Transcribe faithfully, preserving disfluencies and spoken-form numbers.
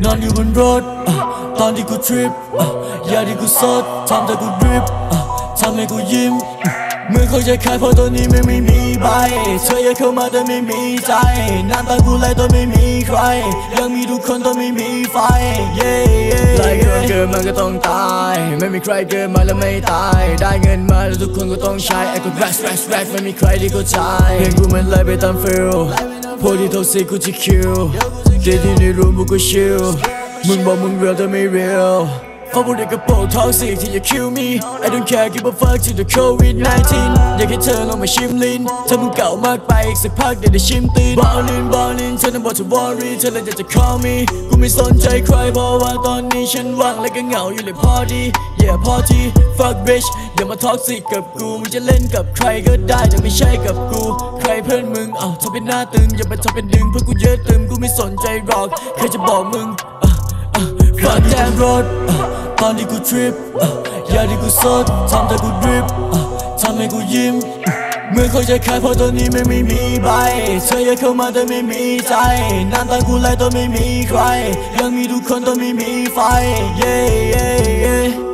นอนอยู่บนรถตอนที่กูทริปยาที่กูซดทำแต่กูดริปทำให้กูยิ้มเมื่อเขาจะขายเพราะตอนนี้ไม่มีใบเธออยากเข้ามาแต่ไม่มีใจน้ำตากูไหลตอนไม่มีใครยังมีทุกคนตอนไม่มีไฟไล่เกินเกินมันก็ต้องตายไม่มีใครเกินมาแล้วไม่ตายได้เงินมาแล้วทุกคนก็ต้องใช้ไอ้กูแร็กแร็กแร็กไม่มีใครที่เข้าใจเพลงกูมันไหลไปตามฟิลพวกที่โทรสิกูจะคิวเดี๋ยวที่ในรูมกูก็ชิลมึงบอกมึงเรียลแต่ไม่เรียลเพราะพวกเด็กกระโปรงท้องสิที่อยาก kill me I don't care give a fuck to the โควิดสิบเก้า อยากให้เธอลองมาชิมลิ้นถ้ามึงเก่ามากไปอีกสักพักเดี๋ยวได้ชิมตีน Ballin' ballin' เธอต้องบอกเธอ worry เธอเลยอยากจะ call me กูไม่สนใจใครเพราะว่าตอนนี้ฉันว่างและก็เหงาอยู่เลยพอดี yeah พอที fuck bitch อย่ามา toxic กับกูมึงจะเล่นกับใครก็ได้แต่ไม่ใช่กับกูใครเพื่อนมึงอ้าวเธอเป็นหน้าตึงอย่ามาทำเป็นดึงเพื่อกูเยอะตึมกูไม่สนใจหรอกใครจะบอกมึงฝากแจ้งรถตอนที่กูทริปยาที่กูซดทำแต่กูดริปทำให้กูยิ้มเมื่อเขาจะขายเพราะตอนนี้ไม่มีใบเธออยากเข้ามาแต่ไม่มีใจน้ำตากูไหลตอนไม่มีใครยังมีทุกคนตอนไม่มีไฟ yeah yeah yeah